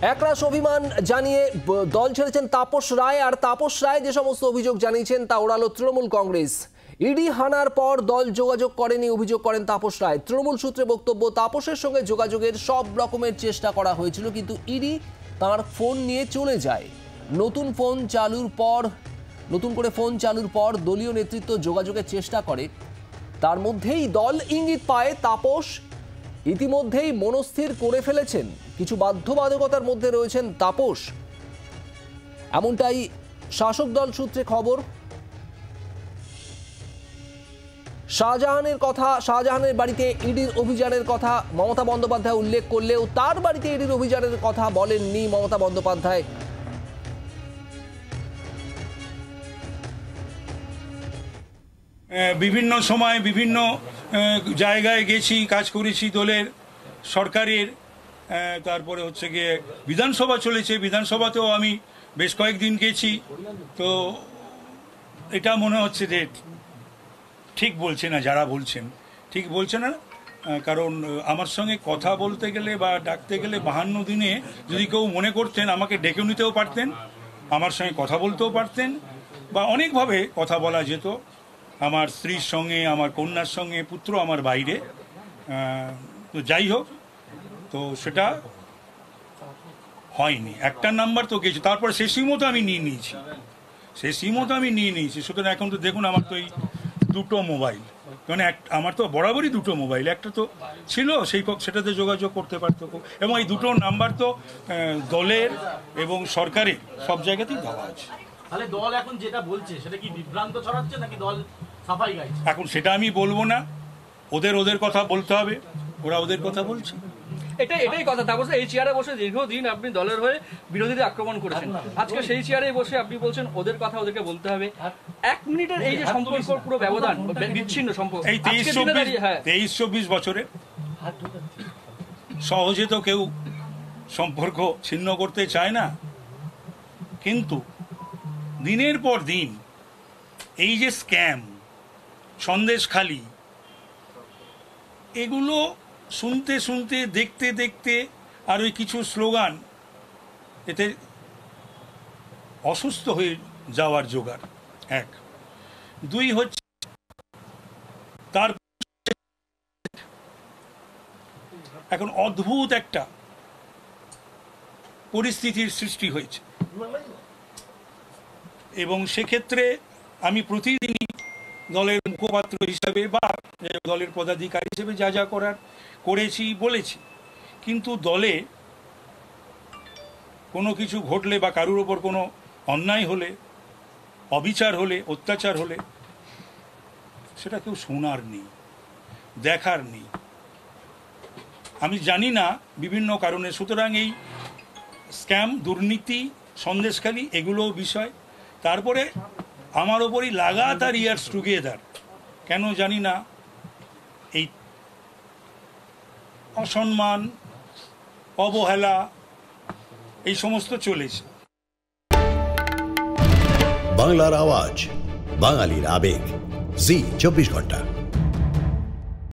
একরাশ অভিমান জানিয়ে দল ছেড়েছেন তাপস রায়। আর তাপস রায় যে সমস্ত অভিযোগ জানিয়েছেন তা ওড়ালো তৃণমূল কংগ্রেস। ইডি হানার পর দল যোগাযোগ করেনি অভিযোগ করেন তাপস রায়। তৃণমূল সূত্রে বক্তব্য, তাপসের সঙ্গে যোগাযোগের সব রকমের চেষ্টা করা হয়েছিল, কিন্তু ইডি তার ফোন নিয়ে চলে যায়। নতুন করে ফোন চালুর পর দলীয় নেতৃত্ব যোগাযোগের চেষ্টা করে। তার মধ্যেই দল ইঙ্গিত পায় তাপস ইতিমধ্যেই মনস্থির করে ফেলেছেন, কিছু বাধ্যবাধকতার মধ্যে রয়েছেন তাপস, এমনটাই শাসক দল সূত্রে খবর। শাহজাহানের বাড়িতে ইডির অভিযানের কথা মমতা বন্দ্যোপাধ্যায় উল্লেখ করলেও তার বাড়িতে ইডির অভিযানের কথা বলেননি মমতা বন্দ্যোপাধ্যায়। বিভিন্ন সময় বিভিন্ন জায়গায় গেছি, কাজ করেছি দলের, সরকারের। তারপরে হচ্ছে গিয়ে বিধানসভা চলেছে, বিধানসভাতেও আমি বেশ কয়েকদিন গেছি। তো এটা মনে হচ্ছে যে ঠিক বলছে না, যারা বলছেন ঠিক বলছে না। কারণ আমার সঙ্গে কথা বলতে গেলে বা ডাকতে গেলে 52 দিনে যদি কেউ মনে করতেন আমাকে ডেকে নিতেও পারতেন, আমার সঙ্গে কথা বলতেও পারতেন, বা অনেকভাবে কথা বলা যেত। আমার স্ত্রীর সঙ্গে, আমার কন্যার সঙ্গে, পুত্র আমার বাইরে। তো যাই হোক, তো সেটা হয়নি। একটা নাম্বার তো গেছে, তারপর সে সিমও তো আমি নিয়ে নিয়েছি। সুতরাং এখন তো দেখুন আমার তো এই দুটো মোবাইল, মানে আমার তো বরাবরই দুটো মোবাইল, একটা তো ছিল সেটাতে যোগাযোগ করতে পারতো, এবং এই দুটো নাম্বার তো দলের এবং সরকারের সব জায়গাতেই দেওয়া আছে। তাহলে দল এখন যেটা বলছে সেটা কি বিভ্রান্ত ছড়াচ্ছে নাকি দল সাফাই গাইছে? এখন সেটা আমি বলবো না, ওদের কথা বলতে হবে, ওরা ওদের কথা বলছে। এটাই কথা। তারপর এই চেয়ারে বসে দীর্ঘদিন আপনি দলের হয়ে বিরোধীদের আক্রমণ করেছেন, আজকে সেই চেয়ারে বসে আপনি বলছেন ওদের কথা ওদেরকে বলতে হবে। 1 মিনিটের এই যে সম্পর্ক পুরো ব্যবধান, বিচ্ছিন্ন সম্পর্ক, এই 23-24 বছরে সহজে তো কেউ সম্পর্ক ছিন্ন করতে চায় না, কিন্তু দিনের পর দিন এই যে স্ক্যাম, সন্দেশখালি, এগুলো শুনতে শুনতে, দেখতে দেখতে, আর ওই কিছু স্লোগান, এতে অসুস্থ হয়ে যাওয়ার জোগাড়। 1, 2 হচ্ছে তার এখন অদ্ভুত একটা পরিস্থিতির সৃষ্টি হয়েছে, এবং সেক্ষেত্রে আমি প্রতিদিনই দলের মুখপাত্র হিসাবে বা দলের পদাধিকারী হিসেবে যা যা করার করেছি, বলেছি। কিন্তু দলে কোনো কিছু ঘটলে বা কারুর ওপর কোনো অন্যায় হলে, অবিচার হলে, অত্যাচার হলে, সেটা কেউ শোনার নেই, দেখার নেই। আমি জানি না বিভিন্ন কারণে। সুতরাং এই স্ক্যাম, দুর্নীতি, সন্দেশখালি, এগুলো বিষয়। তারপরে আমার ওপরই লাগাতার ইয়ার্স টুগেদার, কেন জানি না, এই অসম্মান, অবহেলা, এই সমস্ত চলেছে। বাংলার আওয়াজ, বাঙালির আবেগ, জি 24 ঘন্টা।